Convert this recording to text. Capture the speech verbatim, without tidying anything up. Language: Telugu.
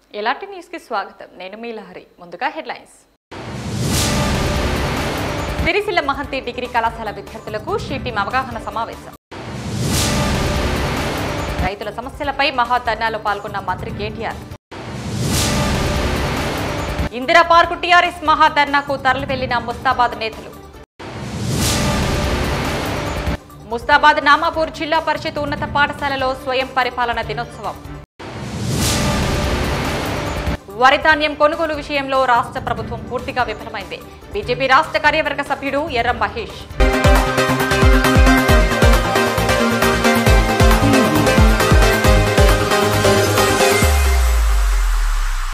ఎల్ఆర్టీ న్యూస్ కి స్వాగతం. నేను మీ లహరి. ముందుగా హెడ్లైన్స్. సిరిసిల్ల మహంతి డిగ్రీ కళాశాల విద్యార్థులకు షీటీం అవగాహన సమావేశం. రైతుల సమస్యలపై మహాధర్నాలో పాల్గొన్న మంత్రి కేటీఆర్. ఇందిరా పార్కు టీఆర్ఎస్ మహాధర్నాకు తరలి వెళ్లిన ముస్తాబాద్ నేతలు. ముస్తాబాద్ నామాపూర్ జిల్లా పరిషత్ ఉన్నత పాఠశాలలో స్వయం పరిపాలన దినోత్సవం. వరి ధాన్యం కొనుగోలు విషయంలో రాష్ట్ర ప్రభుత్వం పూర్తిగా విఫలమైంది. బీజేపీ రాష్ట్ర కార్యవర్గ సభ్యుడు ఎర్రం మహేష్.